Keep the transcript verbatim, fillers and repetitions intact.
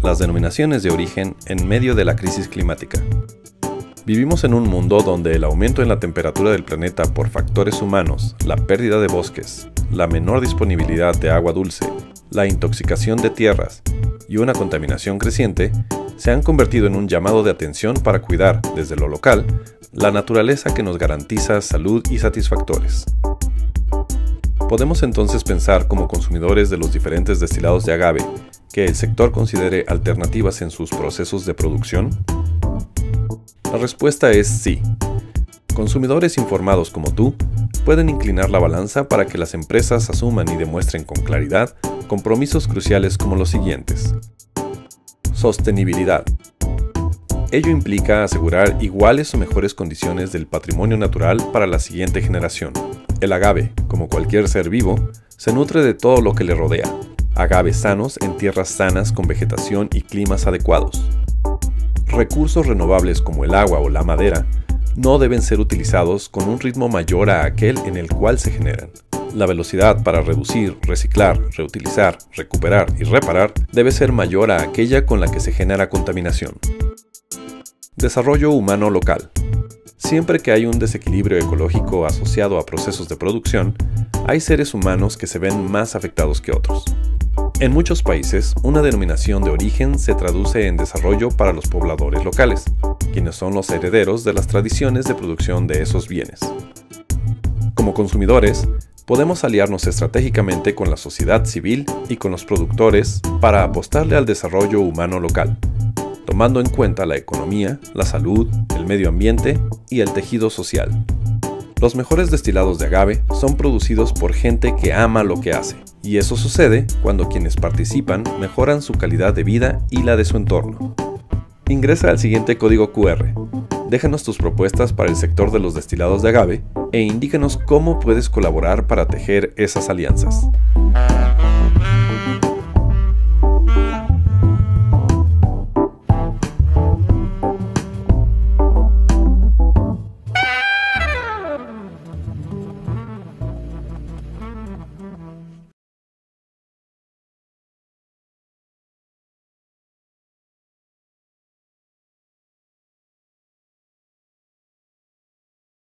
las denominaciones de origen en medio de la crisis climática. Vivimos en un mundo donde el aumento en la temperatura del planeta por factores humanos, la pérdida de bosques, la menor disponibilidad de agua dulce, la intoxicación de tierras y una contaminación creciente se han convertido en un llamado de atención para cuidar, desde lo local, la naturaleza que nos garantiza salud y satisfactores. Podemos entonces pensar como consumidores de los diferentes destilados de agave que el sector considere alternativas en sus procesos de producción. La respuesta es sí. Consumidores informados como tú pueden inclinar la balanza para que las empresas asuman y demuestren con claridad compromisos cruciales como los siguientes. Sostenibilidad. Ello implica asegurar iguales o mejores condiciones del patrimonio natural para la siguiente generación. El agave, como cualquier ser vivo, se nutre de todo lo que le rodea. Agaves sanos en tierras sanas con vegetación y climas adecuados. Recursos renovables como el agua o la madera no deben ser utilizados con un ritmo mayor a aquel en el cual se generan. La velocidad para reducir, reciclar, reutilizar, recuperar y reparar debe ser mayor a aquella con la que se genera contaminación. Desarrollo humano local. Siempre que hay un desequilibrio ecológico asociado a procesos de producción, hay seres humanos que se ven más afectados que otros. En muchos países, una denominación de origen se traduce en desarrollo para los pobladores locales, quienes son los herederos de las tradiciones de producción de esos bienes. Como consumidores, podemos aliarnos estratégicamente con la sociedad civil y con los productores para apostarle al desarrollo humano local, tomando en cuenta la economía, la salud, el medio ambiente y el tejido social. Los mejores destilados de agave son producidos por gente que ama lo que hace, y eso sucede cuando quienes participan mejoran su calidad de vida y la de su entorno. Ingresa al siguiente código Q R, déjanos tus propuestas para el sector de los destilados de agave e indícanos cómo puedes colaborar para tejer esas alianzas.